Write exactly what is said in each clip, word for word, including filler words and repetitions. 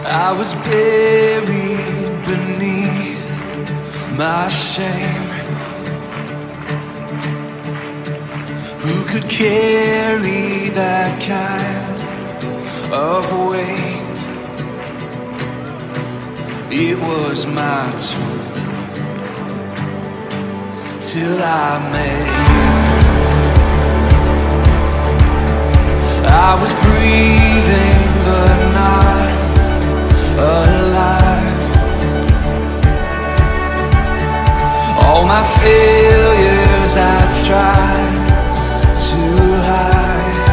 I was buried beneath my shame. Who could carry that kind of weight? It was my turn till I made it. I was breathing but not alive. All my failures I tried to hide.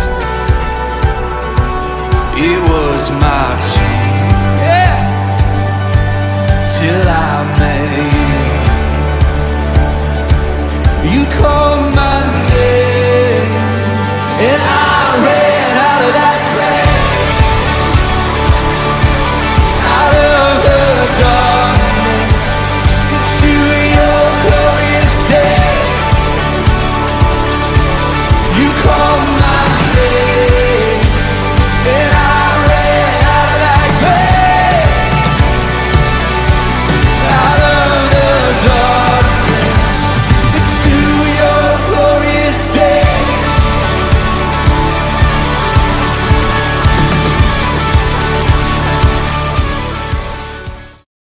It was my turn, yeah, till I made it. You called my name.